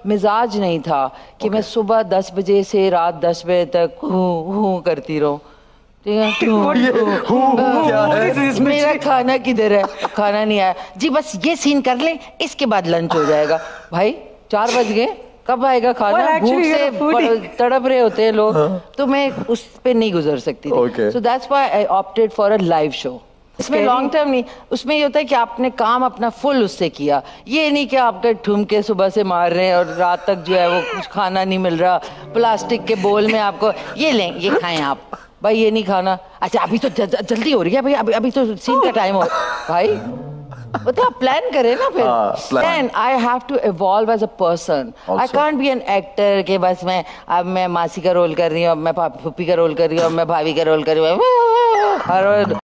मिजाज नहीं था कि मैं सुबह 10 बजे से रात 10 बजे तक हूँ करती रहूं। मेरा खाना किधर है, खाना नहीं आया जी, बस ये सीन कर लें इसके बाद लंच हो जाएगा। भाई 4 बज गए, कब आएगा खाना? भूख से तड़प रहे होते हैं लोग। तो मैं उस पे नहीं गुजर सकती थी। So that's why I opted for a live show. इसमें लॉन्ग टर्म नहीं, उसमें ये होता है कि आपने काम अपना फुल उससे किया, ये नहीं कि आपके ठुमके सुबह से मार रहे हैं और रात तक जो है वो कुछ खाना नहीं मिल रहा, प्लास्टिक के बोल में आपको ये लें ये खाएं आप, भाई ये नहीं खाना। अच्छा अभी तो जल्दी हो रही है भाई, अभी तो सीन का टाइम हो भाई, मतलब प्लान करें ना फिर। Then I have to evolve as a person. I can't be an actor कि बस मैं मासी का रोल कर रही हूँ, अब मैं फूफी का रोल कर रही हूँ, अब मैं भाभी का रोल कर रही हूँ।